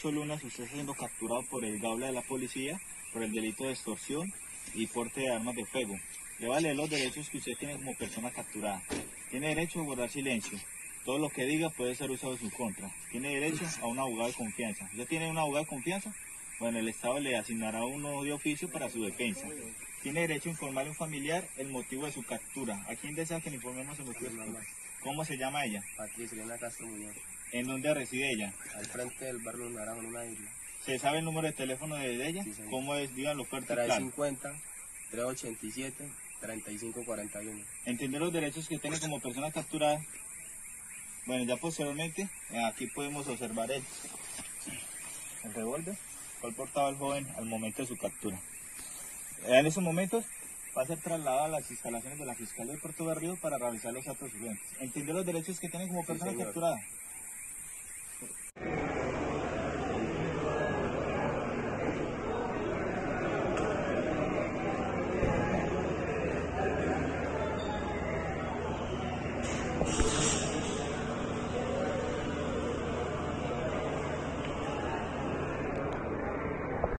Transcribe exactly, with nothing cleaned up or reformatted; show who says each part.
Speaker 1: ocho lunas usted está siendo capturado por el Gaula de la policía por el delito de extorsión y porte de armas de fuego. Le va a leer los derechos que usted tiene como persona capturada. Tiene derecho a guardar silencio. Todo lo que diga puede ser usado en su contra. Tiene derecho a un abogado de confianza. ¿Usted tiene un abogado de confianza? Bueno, el Estado le asignará uno de oficio para su defensa. Tiene derecho a informar a un familiar el motivo de su captura. ¿A quién desea que le informemos el motivo de su captura? ¿Cómo se llama ella?
Speaker 2: Patricia Elena Castro Muñoz.
Speaker 1: ¿En dónde reside ella?
Speaker 2: Al frente del barrio Naranjo, en una isla.
Speaker 1: ¿Se sabe el número de teléfono de ella?
Speaker 2: Sí, señor.
Speaker 1: ¿Cómo es? Díganlo fuerte y
Speaker 2: tres
Speaker 1: claro.
Speaker 2: cincuenta, trescientos ochenta y siete, treinta y cinco cuarenta y uno.
Speaker 1: ¿Entiende los derechos que tiene como persona capturada? Bueno, ya posteriormente, eh, aquí podemos observar el, el revólver, cual portaba el joven al momento de su captura. Eh, en esos momentos va a ser trasladado a las instalaciones de la Fiscalía de Puerto Berrío para realizar los actos urgentes. ¿Entiende los derechos que tiene como persona
Speaker 2: Sí, señor.
Speaker 1: capturada?